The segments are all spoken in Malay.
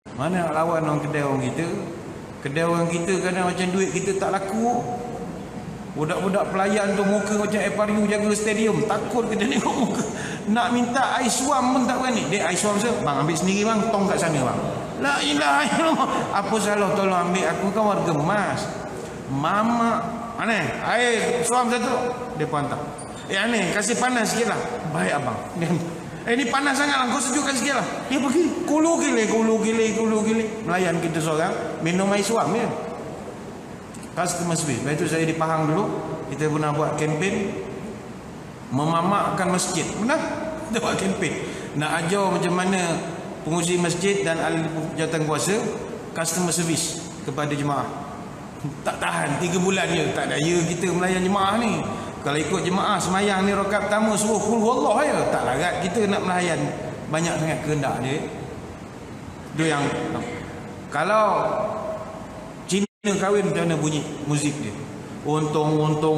Mana nak lawan orang kedai orang kita? Kedai orang kita kadang macam duit kita tak laku. Budak-budak pelayan tu muka macam FRU jaga stadium. Takut kita tengok muka. Nak minta air suam pun tak berani. Dek, air suam saya, bang ambil sendiri bang, tong kat sana bang. La ilaha illallah. Apa salah, tolong ambil, aku kan warga Mas. Mama, mana air suam satu. Dia pun hantar. Aneh, kasih panas sikit lah. Baik abang. Ini panas sangat lah, kau sejukkan sikit lah. Dia pergi, kulu gile. Melayan kita seorang, minum air suam ya. Customer service. Lepas itu saya di Pahang dulu, kita pernah buat kempen memamakkan masjid. Benar? Kita buat kempen nak ajar macam mana pengurusi masjid dan ahli jawatan kuasa customer service kepada jemaah. Tak tahan 3 bulan je, tak daya kita melayan jemaah ni. Kalau ikut jemaah semayang ni rakaat pertama suruh qul huwallah ya, tak larat kita nak melayan banyak sangat kehendak dia. Dia yang kalau Cina kahwin macam mana bunyi muzik dia? Untung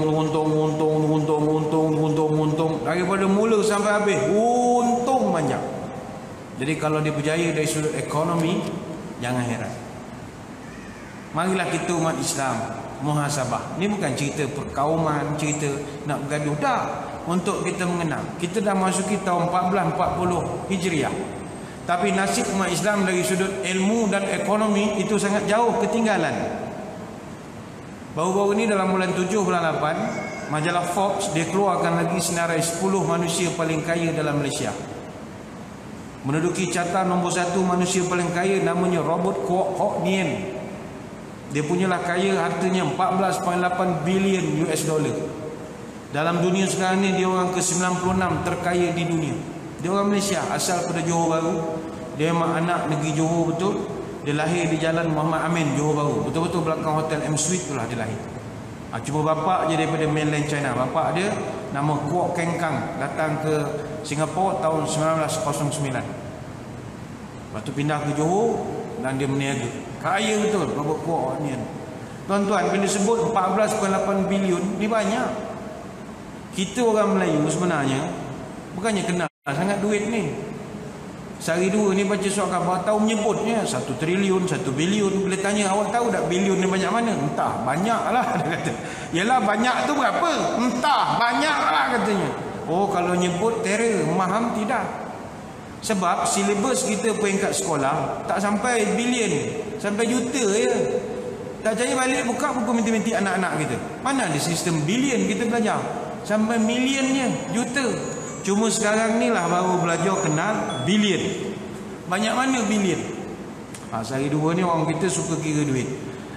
daripada mula sampai habis untung banyak. Jadi kalau dia berjaya dari sudut ekonomi, jangan heran. Marilah kita umat Islam muhasabah. Ini bukan cerita perkauman, cerita nak bergaduh, dah. Untuk kita mengenal, kita dah masuki tahun 1440 Hijriah. Tapi nasib umat Islam dari sudut ilmu dan ekonomi itu sangat jauh ketinggalan. Baru-baru ini dalam bulan 7, bulan 8, majalah Forbes dia keluarkan lagi senarai 10 manusia paling kaya dalam Malaysia. Menduduki carta nombor 1 manusia paling kaya namanya Robert Kwok Hock Nien. Dia punyalah kaya, hartanya 14.8 bilion US dollar. Dalam dunia sekarang ni dia orang ke-96 terkaya di dunia. Dia orang Malaysia, asal pada Johor Bahru. Dia memang anak negeri Johor betul. Dia lahir di Jalan Muhammad Amin, Johor Bahru. Betul-betul belakang hotel M Suite itulah dia lahir. Cuma bapak je daripada mainland China. Bapak dia nama Kwok Keng Kang, datang ke Singapura tahun 1909. Lepas tu pindah ke Johor dan dia meniaga. Kaya betul Robert Kwok ni. Tuan-tuan, bila disebut 14.8 bilion, ni banyak. Kita orang Melayu sebenarnya bukannya kenal sangat duit ni. Sehari dua ni baca surat khabar tahu menyebutnya 1 triliun, 1 bilion. Bila tanya awak tahu tak bilion ni banyak mana? Entah, banyak lah dia kata. Yalah banyak tu berapa? Entah, banyak lah katanya. Oh kalau nyebut terror, memaham tidak? Sebab silibus kita peringkat sekolah tak sampai bilion, sampai juta je. Tak percaya balik buka buku matematik anak-anak kita. Mana ada sistem bilion kita belajar? Sampai milionnya, juta. Cuma sekarang ni lah baru belajar kenal bilion. Banyak mana bilion? Sehari dua ni orang kita suka kira duit.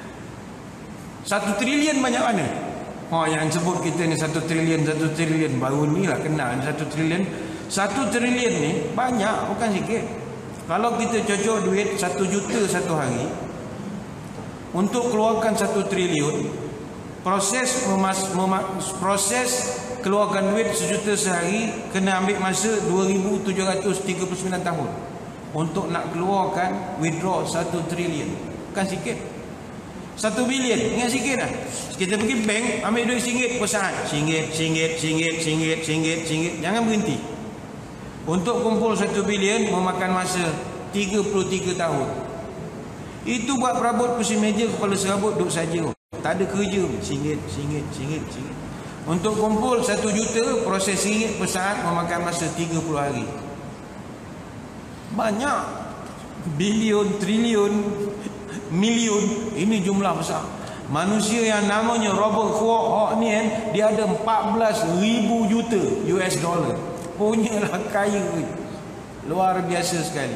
1 trilion banyak mana? Yang sebut kita ni 1 trilion. Baru ni lah kenal 1 trilion. 1 trilion ni banyak, bukan sikit. Kalau kita cocok duit 1 juta satu hari, untuk keluarkan 1 triliun, proses keluarkan duit 1 juta sehari kena ambil masa 2739 tahun untuk nak keluarkan withdraw 1 trilion. Bukan sikit. 1 bilion ingat sikit lah. Kita pergi bank ambil duit RM1 per saat, RM1. Jangan berhenti. Untuk kumpul 1 bilion memakan masa 33 tahun. Itu buat perabot kursi meja kepala serabut duduk saja, tak ada kerja. RM1. Untuk kumpul 1 juta, proses RM1 per saat memakan masa 30 hari. Banyak. Bilion, triliun, milion. Ini jumlah besar. Manusia yang namanya Robert Kwok Hock Nien, dia ada 14,000 juta US dollar. Punyalah kaya. Luar biasa sekali.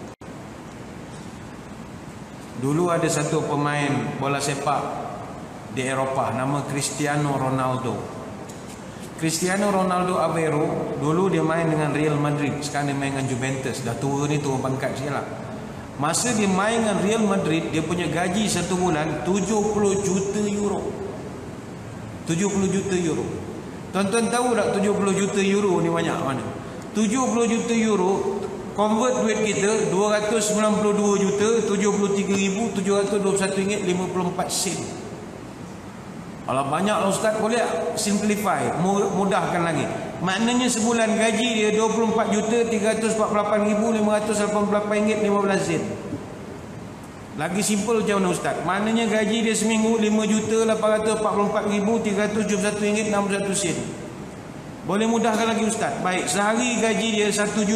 Dulu ada satu pemain bola sepak di Eropah nama Cristiano Ronaldo. Cristiano Ronaldo Aveiro dulu dia main dengan Real Madrid, sekarang dia main dengan Juventus. Dah tua ni, turun pangkat sikit lah. Masa dia main dengan Real Madrid, dia punya gaji satu bulan 70 juta euro. 70 juta euro. Tuan-tuan tahu tak 70 juta euro ni banyak mana? 70 juta euro convert duit kita 292 juta 73,721 ringgit 54 sen. Kalau banyak lah Ustaz, boleh simplify, mudahkan lagi. Maknanya sebulan gaji dia 24 juta 348,588 ringgit 15 sen. Lagi simple macam mana Ustaz? Maknanya gaji dia seminggu RM5,844,371.61. Boleh mudahkan lagi Ustaz? Baik, sehari gaji dia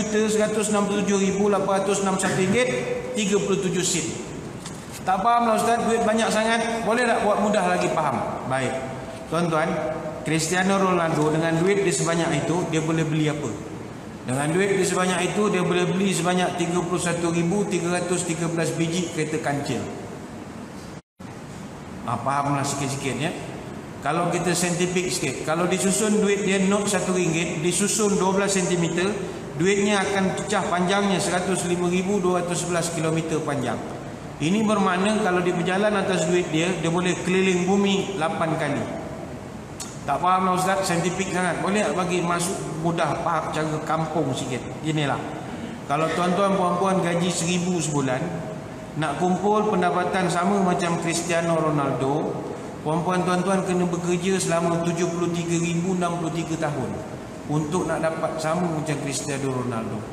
RM1,167,861.37. Tak faham lah Ustaz, duit banyak sangat. Boleh tak buat mudah lagi faham? Baik, tuan-tuan, Cristiano Ronaldo dengan duit dia sebanyak itu, dia boleh beli apa? Dengan duit dia sebanyak itu, dia boleh beli sebanyak 31,313 biji kereta kancil. Fahamlah sikit-sikit ya. Kalau kita saintifik sikit, kalau disusun duit dia not RM1, disusun 12 cm, duitnya akan pecah panjangnya 105,211 km panjang. Ini bermakna kalau dia berjalan atas duit dia boleh keliling bumi 8 kali. Tak faham lah Ustaz, saintifik sangat. Boleh tak bagi masuk mudah faham cara kampung sikit? Inilah, kalau tuan-tuan puan-puan gaji 1,000 sebulan, nak kumpul pendapatan sama macam Cristiano Ronaldo, puan-puan tuan-tuan kena bekerja selama 73,063 tahun untuk nak dapat sama macam Cristiano Ronaldo.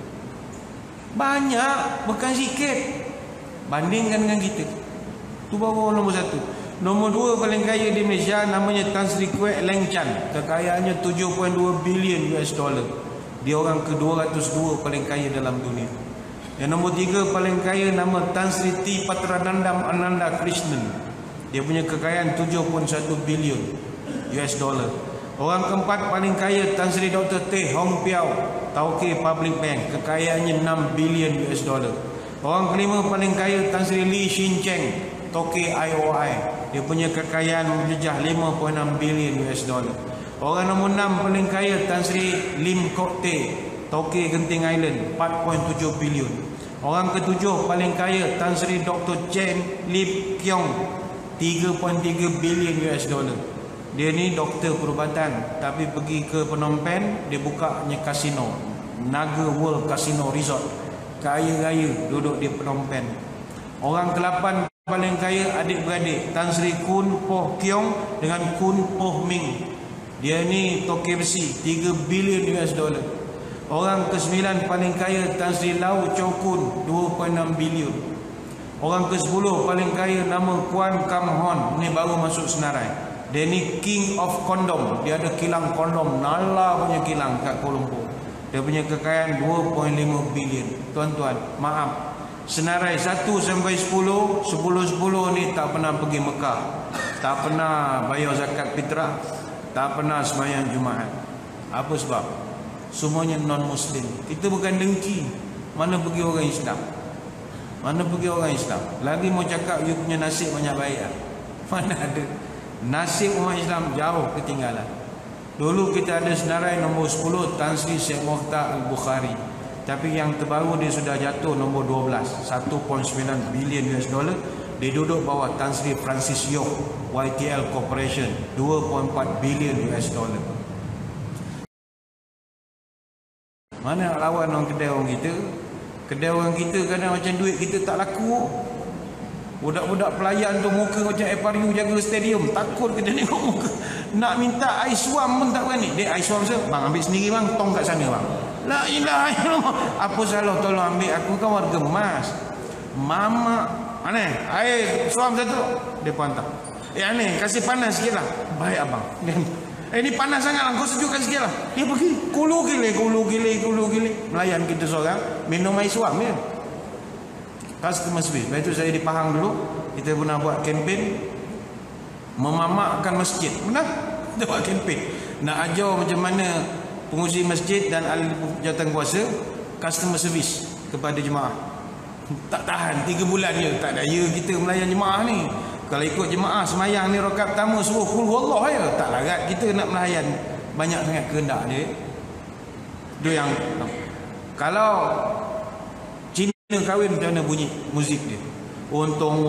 Banyak, bukan sikit. Bandingkan dengan kita. Tu baru nombor 1. Nombor 2 paling kaya di Malaysia namanya Tan Sri Kwek Leng Chan. Kekayaannya 7.2 bilion US dollar. Dia orang ke-202 paling kaya dalam dunia. Yang nombor 3 paling kaya nama Tan Sri T Patranandam Ananda Krishnan. Dia punya kekayaan 7.1 bilion US dollar. Orang keempat paling kaya Tan Sri Dr. Teh Hong Piao, Tauke Public Bank. Kekayaannya 6 bilion US dollar. Orang kelima paling kaya Tan Sri Lee Shin Cheng, Tauke IOI. Dia punya kekayaan menjejah 5.6 bilion US dollar. Orang nombor 6 paling kaya Tan Sri Lim Kok Teh, Tauke Genting Island, 4.7 bilion. Orang ketujuh paling kaya Tan Sri Dr. Chen Lip Kiong, 3.3 bilion US dollar. Dia ni doktor perubatan, tapi pergi ke Phnom Penh, dia bukanya kasino, Naga World Casino Resort. Kaya-kaya duduk di Phnom Penh. Orang ke-8 paling kaya adik-beradik, Tan Sri Kun Poh Kiong dengan Kun Poh Ming. Dia ni toke besi, 3 bilion US dollar. Orang ke-9 paling kaya Tan Sri Lau Chow Kun, 2.6 bilion. Orang ke-10 paling kaya nama Kuan Kam Hon, ni baru masuk senarai. Dia ni King of Kondom. Dia ada kilang kondom, Nala punya kilang kat Kuala Lumpur. Dia punya kekayaan 2.5 bilion. Tuan-tuan, maaf, senarai 1 sampai 10, 10 ni tak pernah pergi Mekah, tak pernah bayar zakat fitrah, tak pernah sembahyang Jumaat. Apa sebab? Semuanya non-Muslim. Kita bukan dengki. Mana pergi orang Islam? Mana pergi orang Islam? Lagi mau cakap you punya nasib banyak baik lah. Mana ada? Nasib umat Islam jauh ketinggalan. Dulu kita ada senarai nombor 10 Tan Sri Syekh Mokhtar Al-Bukhari. Tapi yang terbaru dia sudah jatuh nombor 12, 1.9 bilion US dollar. Dia duduk bawah Tan Sri Francis Yoh YTL Corporation, 2.4 bilion US dollar. Mana nak lawan orang kedai orang kita? Kedai orang kita kadang macam duit kita tak laku. Budak-budak pelayan tu muka macam FRU jaga stadium, takut kita tengok muka. Nak minta ais suam pun tak berani. Dek, ais suam saya, bang ambil sendiri bang, tong kat sana bang. La ilaha illallah. Apa salah, tolong ambil, aku kan warga Mas. Mama, aneh, air suam satu. Dia pun hantar. Aneh, kasih panas sikit lah. Baik abang. Ini panas sangat lah, kau sejukkan sikit lah. Dia pergi, kulu gile. Melayan kita seorang, minum air suam ya. Customer service. Lepas itu saya di Pahang dulu, kita pernah buat kempen memamakkan masjid. Benar? Kita buat kempen nak ajar macam mana pengurusi masjid dan ahli jawatan kuasa customer service kepada jemaah. Tak tahan 3 bulan je, tak daya kita melayan jemaah ni. Kalau ikut jemaah semayang ni rakaat pertama suruh qul huwallah ya, tak larat kita nak melayan banyak sangat kehendak dia. Dia yang kalau Cina kahwin macam mana bunyi muzik dia? Untung.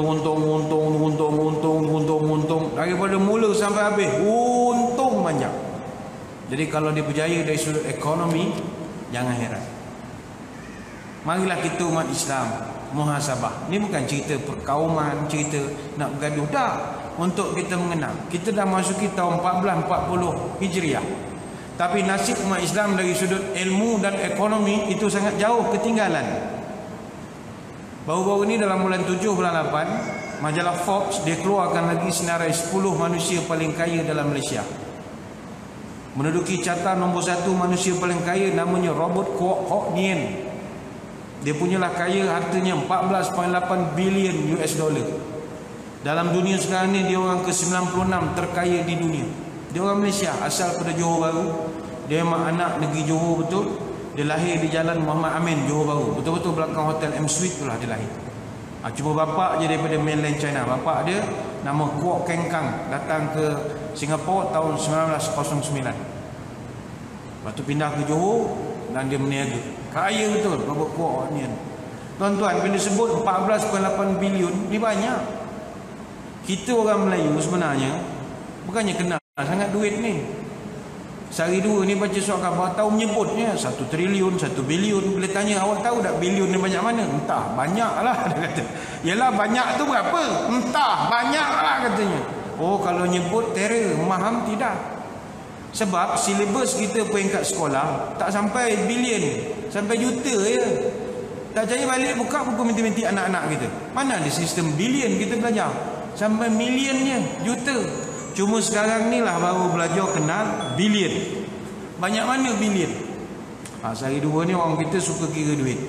Daripada mula sampai habis, untung banyak. Jadi kalau dia berjaya dari sudut ekonomi, jangan heran. Marilah kita umat Islam muhasabah. Ini bukan cerita perkauman, cerita nak bergaduh. Dah, untuk kita mengenal. Kita dah masuki tahun 1440 Hijriah. Tapi nasib umat Islam dari sudut ilmu dan ekonomi itu sangat jauh ketinggalan. Baru-baru ni dalam bulan 7, bulan 8, majalah Forbes dia keluarkan lagi senarai 10 manusia paling kaya dalam Malaysia. Menduduki carta nombor 1 manusia paling kaya namanya Robert Kwok Hok Nien. Dia punyalah kaya, hartanya 14.8 bilion US dollar. Dalam dunia sekarang ni dia orang ke-96 terkaya di dunia. Dia orang Malaysia, asal pada Johor Bahru. Dia memang anak negeri Johor betul. Dia lahir di Jalan Muhammad Amin, Johor Bahru. Betul-betul belakang Hotel M Suite itulah dia lahir. Cuma bapak je daripada mainland China. Bapak dia nama Kwok Keng Kang, datang ke Singapura tahun 1909. Lepas tu pindah ke Johor dan dia meniaga. Kaya betul Robert Kwok ni. Tuan-tuan, bila sebut 14.8 bilion ni banyak. Kita orang Melayu sebenarnya bukannya kenal sangat duit ni. Sehari dua ni baca surat khabar tahu menyebutnya 1 triliun, 1 bilion. Bila tanya awak tahu tak bilion ni banyak mana? Entah, banyak lah dia kata. Yalah, banyak tu berapa? Entah, banyak lah katanya. Oh, kalau nyebut terror, memaham tidak? Sebab silibus kita peringkat sekolah tak sampai bilion, sampai juta je. Tak percaya balik buka buku matematik anak-anak kita. Mana ada sistem bilion kita belajar? Sampai milionnya, juta. Cuma sekarang ni lah baru belajar kenal bilion. Banyak mana bilion? Sehari dua ni orang kita suka kira duit.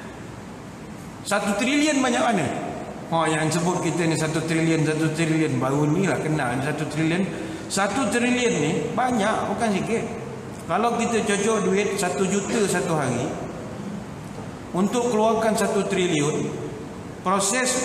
1 trilion banyak mana? Yang sebut kita ni 1 trilion, 1 trilion. Baru ni lah kenal 1 trilion. 1 trilion ni banyak, bukan sikit. Kalau kita cocok duit 1 juta satu hari, untuk keluarkan 1 triliun, proses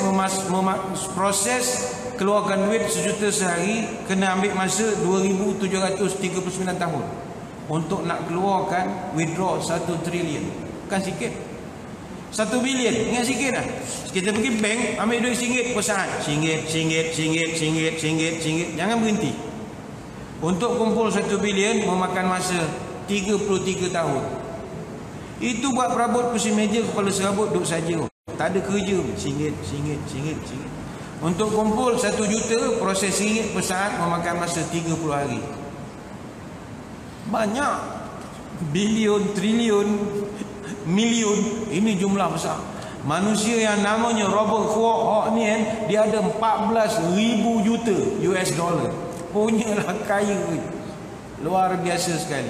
keluarkan duit 1 juta sehari kena ambil masa 2,739 tahun untuk nak keluarkan withdraw 1 triliun. Bukan sikit. 1 bilion ingat sikit lah. Kita pergi bank ambil duit RM1 per saat. RM1. Jangan berhenti. Untuk kumpul 1 bilion memakan masa 33 tahun. Itu buat perabot kursi meja kepala serabut duduk saja. Tak ada kerja. RM1. Untuk kumpul 1 juta, proses RM1 per saat memakan masa 30 hari. Banyak. Bilion, triliun, milion. Ini jumlah besar. Manusia yang namanya Robert Kwok Hok Nien, dia ada 14,000 juta US dollar. Punyalah kaya. Luar biasa sekali.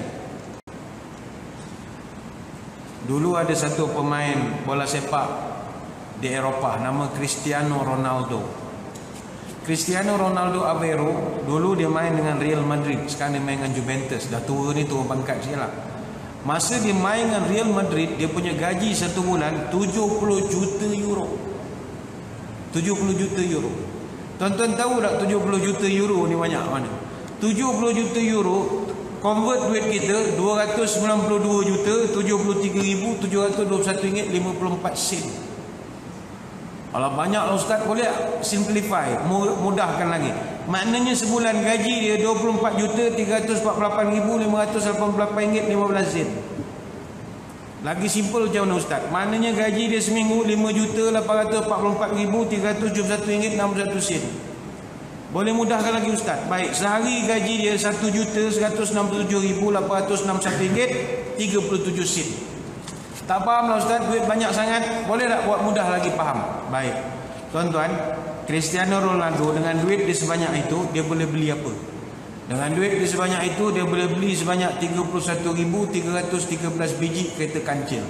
Dulu ada satu pemain bola sepak di Eropah, nama Cristiano Ronaldo. Cristiano Ronaldo Aveiro, dulu dia main dengan Real Madrid, sekarang dia main dengan Juventus. Dah tua ni, turun pangkat sikit lah. Masa dia main dengan Real Madrid, dia punya gaji satu bulan 70 juta euro. 70 juta euro. Tuan-tuan tahu tak 70 juta euro ni banyak mana? 70 juta euro convert duit kita 292 juta 73,721 ringgit 54 sen. Kalau banyak lah Ustaz, boleh simplify, mudahkan lagi. Maknanya sebulan gaji dia 24,348,588 ringgit 15 sen. Lagi simple macam mana Ustaz? Maknanya gaji dia seminggu 5,844,371 ringgit 61 sen. Boleh mudahkan lagi Ustaz? Baik, sehari gaji dia 1,167,861 ringgit 37 sen. Tak faham lah Ustaz, duit banyak sangat. Boleh tak buat mudah lagi faham? Baik. Tuan-tuan, Cristiano Ronaldo dengan duit dia sebanyak itu, dia boleh beli apa? Dengan duit dia sebanyak itu, dia boleh beli sebanyak 31,313 biji kereta kancil.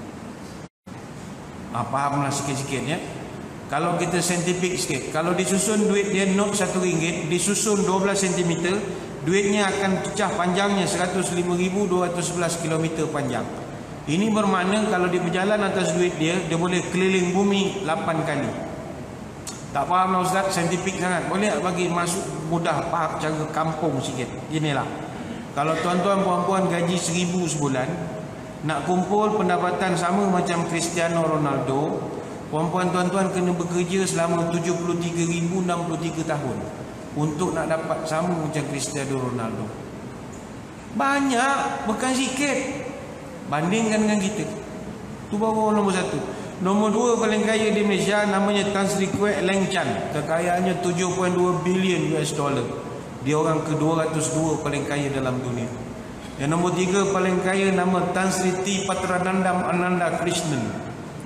Fahamlah sikit-sikit ya. Kalau kita saintifik sikit, kalau disusun duit dia note RM1, disusun 12 cm, duitnya akan pecah panjangnya 105,211 km panjang. Ini bermakna kalau dia berjalan atas duit dia, dia boleh keliling bumi 8 kali. Tak faham lah Ustaz, saintifik sangat. Boleh tak bagi masuk mudah faham cara kampung sikit? Inilah. Kalau tuan-tuan puan-puan gaji 1,000 sebulan, nak kumpul pendapatan sama macam Cristiano Ronaldo, puan-puan tuan-tuan kena bekerja selama 73,063 tahun untuk nak dapat sama macam Cristiano Ronaldo. Banyak, bukan sikit. Bandingkan dengan kita. Itu baru nombor 1. Nombor 2 paling kaya di Malaysia namanya Tan Sri Kwek Leng Chan. Kekayaannya 7.2 bilion US dollar. Dia orang ke-202 paling kaya dalam dunia. Yang nombor 3 paling kaya nama Tan Sri T Patranandam Ananda Krishnan.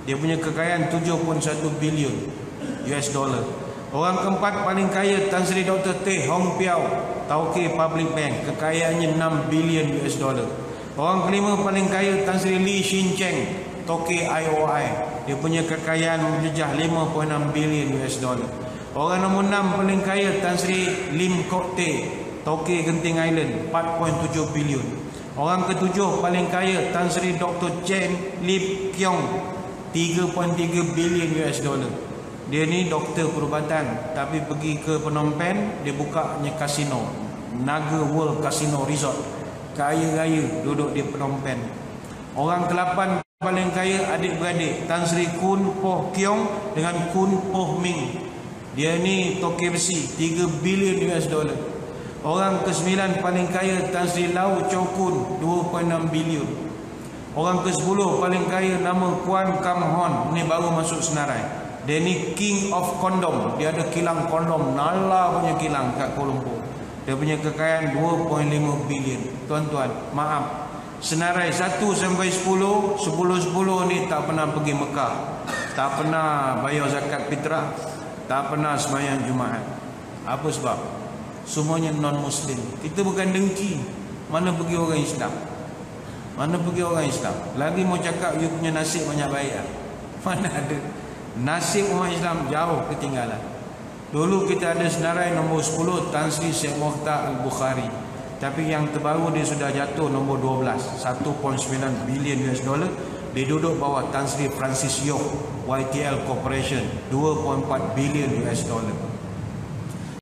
Dia punya kekayaan 7.1 bilion US dollar. Orang keempat paling kaya Tan Sri Dr. Teh Hong Piao, Tauke Public Bank, kekayaannya 6 bilion US dollar. Orang kelima paling kaya Tan Sri Lee Shin Cheng, Tauke IOI, dia punya kekayaan menjejah 5.6 bilion US dollar. Orang nombor 6 paling kaya Tan Sri Lim Kok Teh, Tauke Genting Island, 4.7 bilion. Orang ketujuh paling kaya Tan Sri Dr. Chen Lip Kiong, 3.3 bilion US dollar. Dia ni doktor perubatan, tapi pergi ke Phnom Penh, dia bukanya kasino, Naga World Casino Resort. Kaya-kaya duduk di Phnom Penh. Orang ke-8 paling kaya adik-beradik, Tan Sri Kun Poh Kiong dengan Kun Poh Ming. Dia ni toke besi, 3 bilion US dollar. Orang ke-9 paling kaya Tan Sri Lau Chow Kun, 2.6 bilion. Orang ke-10 paling kaya nama Kuan Kam Hon, ni baru masuk senarai. Dia ni King of Kondom. Dia ada kilang kondom, Nala punya kilang kat Kuala Lumpur. Dia punya kekayaan 2.5 bilion. Tuan-tuan, maaf, senarai 1 sampai 10, 10 ni tak pernah pergi Mekah, tak pernah bayar zakat fitrah, tak pernah sembahyang Jumaat. Apa sebab? Semuanya non-Muslim. Kita bukan dengki. Mana pergi orang Islam? Mana pergi orang Islam? Lagi mau cakap you punya nasib banyak baik lah. Mana ada? Nasib umat Islam jauh ketinggalan. Dulu kita ada senarai nombor 10 Tan Sri Syekh Mokhtar Al-Bukhari, tapi yang terbaru dia sudah jatuh nombor 12, 1.9 bilion US dollar. Dia duduk bawah Tan Sri Francis Yoh YTL Corporation, 2.4 bilion US dollar.